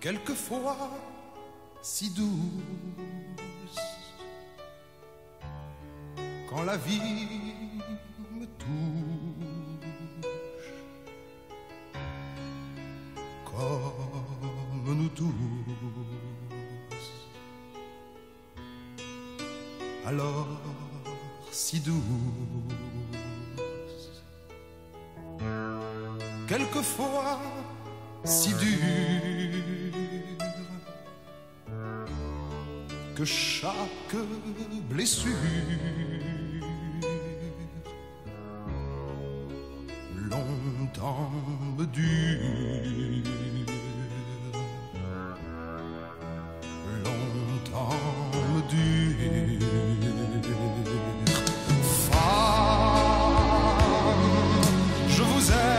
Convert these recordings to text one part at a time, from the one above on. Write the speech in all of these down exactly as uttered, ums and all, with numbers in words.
quelquefois si douce, quand la vie me touche, comme nous tous, alors si douce, quelquefois si dure, que chaque blessure longtemps me dure, longtemps me dure. Femme, je vous aime.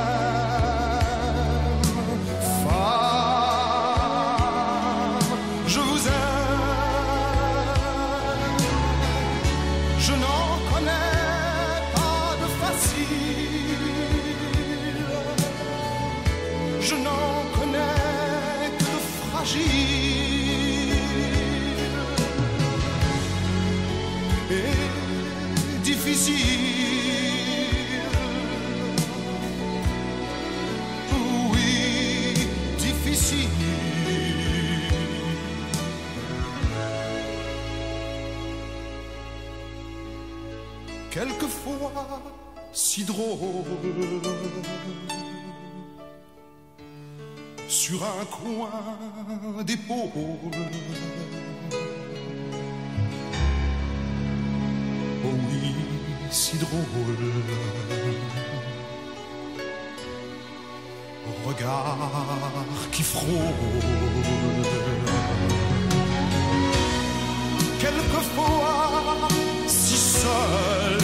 Je n'en connais pas de facile, je n'en connais que de fragile et difficile. Oui, difficile. Quelquefois si drôle, sur un coin d'épaule. Oh oui, si drôle, regard qui frôle. Quelquefois si seul,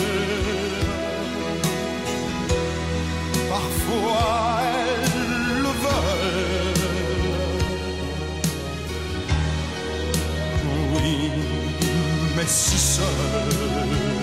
parfois elles le veulent. Oui, mais si seul.